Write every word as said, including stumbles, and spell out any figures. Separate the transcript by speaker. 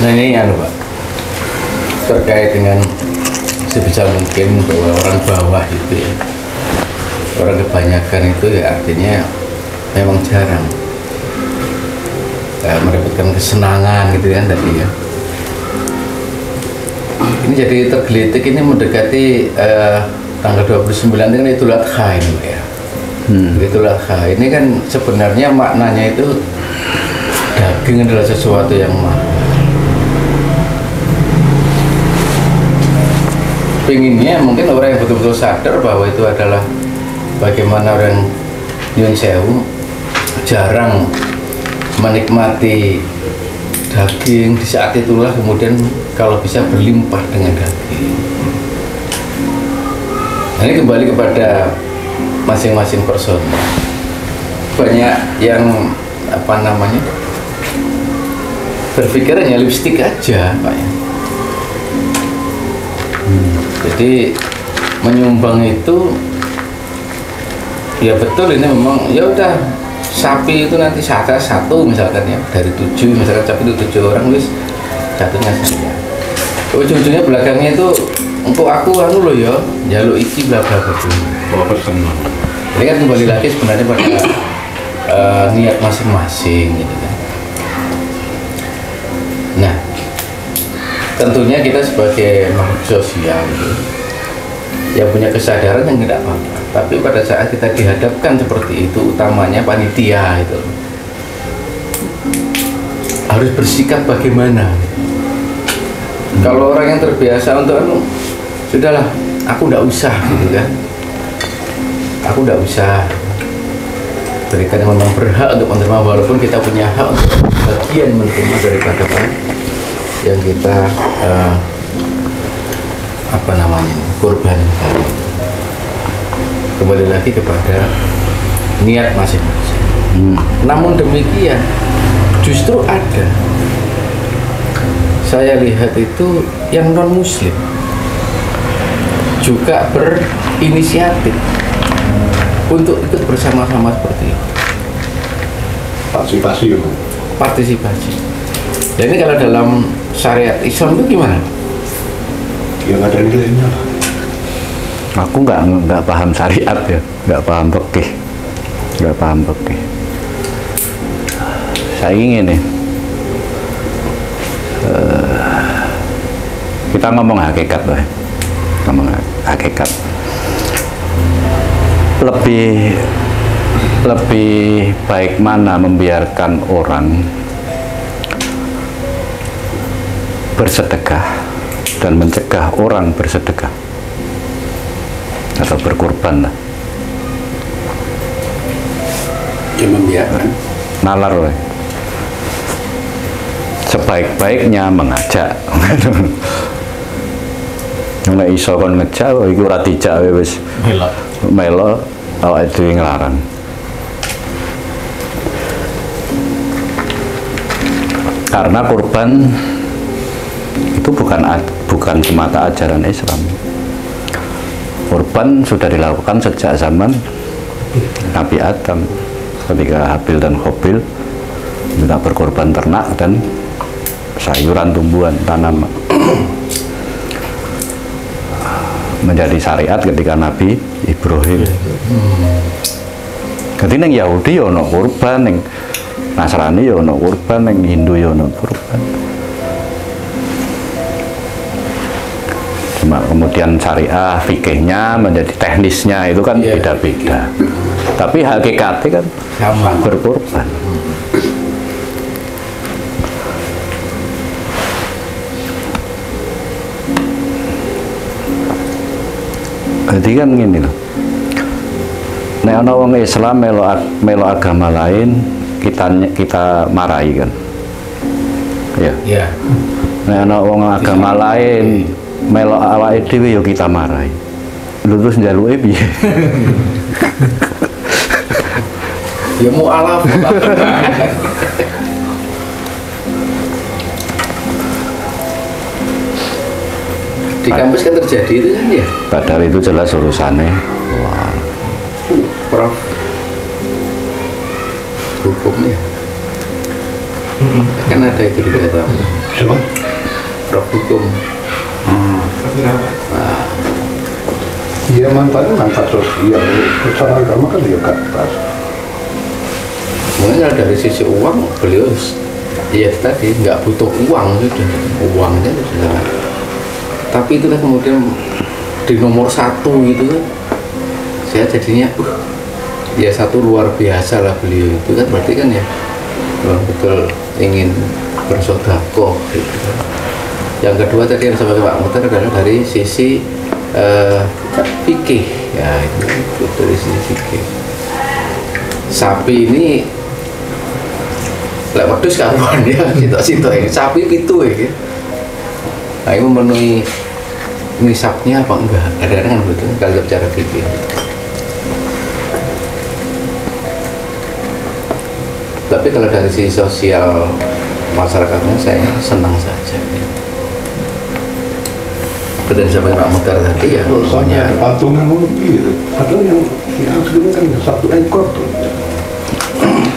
Speaker 1: Nah ini anu Pak, terkait dengan sebisa mungkin bahwa orang bawah itu ya, orang kebanyakan itu ya artinya memang jarang eh, mendapatkan kesenangan gitu kan tadi ya. Ini jadi tergelitik ini mendekati eh, tanggal dua puluh sembilan ini Idul Adha ini Pak ya. Hmm. Idul Adha ini kan sebenarnya maknanya itu daging adalah sesuatu yang mahal. Pinginnya mungkin orang yang betul-betul sadar bahwa itu adalah bagaimana orang Nyun Sewu jarang menikmati daging, di saat itulah kemudian kalau bisa berlimpah dengan daging. Nah, ini kembali kepada masing-masing person. Banyak yang apa namanya berpikir hanya lipstik aja Pak ya. Hmm. Jadi menyumbang itu ya betul, ini memang ya udah sapi itu nanti satu satu misalkan ya dari tujuh, misalkan sapi itu tujuh orang wis satunya saya. Ujung-ujungnya belakangnya itu untuk aku anu loh ya jaluk iki bla bla bla. Oh pesen. Ini kan kembali lagi sebenarnya pada uh, niat masing-masing gitu kan. Nah, tentunya kita sebagai makhluk sosial gitu, yang punya kesadaran yang tidak apa-apa. Tapi pada saat kita dihadapkan seperti itu, utamanya panitia itu harus bersikap bagaimana. Hmm. Kalau orang yang terbiasa untuk anu, sudahlah, aku tidak usah gitu kan. Aku tidak usah. Berikan yang memang berhak untuk menerima, walaupun kita punya hak untuk bagian menerima daripada apa yang kita uh, apa namanya korbankan. Kembali lagi kepada niat masing-masing. Hmm. Namun demikian justru ada, saya lihat itu yang non muslim juga berinisiatif untuk ikut bersama-sama seperti itu.
Speaker 2: Partisipasi ya.
Speaker 1: Partisipasi. Dan ini kalau dalam syariat Islam itu gimana?
Speaker 2: Yang ada nilainya.
Speaker 3: Aku nggak nggak paham syariat ya, nggak paham fikih, nggak paham fikih. Saya ingin nih, uh, kita ngomong hakikat lah, ngomong hakikat. Lebih lebih baik mana membiarkan orang bersedekah dan mencegah orang bersedekah atau berkorban lah.
Speaker 2: Ya membiarkan.
Speaker 3: Nalar loh. Sebaik-baiknya mengajak. Nek iso kon ngejak iku ora dijak wis melo. Melo awake dhewe nglarang. Karena kurban itu bukan bukan semata ajaran Islam. Kurban sudah dilakukan sejak zaman Nabi Adam, ketika Habil dan Qabil minta berkorban ternak dan sayuran, tumbuhan, tanaman. Menjadi syariat ketika Nabi Ibrahim. Jadi yang Yahudi ya ono kurban, yang Nasrani ya ono kurban, yang Hindu ya ono kurban. Cuma kemudian syariah, fikihnya menjadi teknisnya itu kan beda-beda. Tapi hakikatnya kan sama, berkorban. Jadi kan gini loh. Nek ana wong Islam melo melo agama lain, kita kita marahi kan. Ya. Iya. Nek ana wong agama lain melo awake dhewe ya kita marahi. Lho terus njaluke piye?
Speaker 1: Ya mu'alaf. Di kampus kan terjadi itu kan ya?
Speaker 3: Padahal itu jelas urusannya. Wah.
Speaker 1: Prof. Hukumnya. Mm-hmm. Kan ada itu di dalam
Speaker 2: Siapa?
Speaker 1: Prof hukum.
Speaker 2: Hmm.
Speaker 1: Nah,
Speaker 2: Iya, manfaatnya manfaat sosial. Secara agama kan dia ke atas.
Speaker 1: mungkin kalau dari sisi uang beliau ya tadi nggak butuh uang sudah uangnya sudah, tapi itu kan kemudian di nomor satu gitu kan saya jadinya uh, ya satu luar biasa lah beliau itu kan, berarti kan ya memang betul ingin bersedekah gitu kan. Yang kedua tadi yang sama Pak Mutar adalah dari sisi uh, fikih ya, itu dari sisi fikih. Sapi ini lek wedhus karuan ya, sitok-sitok ini sapi pitu ya. Nah, ini memenuhi nisabnya apa enggak? Kadang-kadang kan betul kalau bicara fikih. Tapi kalau dari sisi sosial masyarakatnya saya senang saja. Betul sampai Pak Mutar tadi ya,
Speaker 2: Soalnya patungan lebih, padahal yang yang sebelumnya kan satu ekor tuh.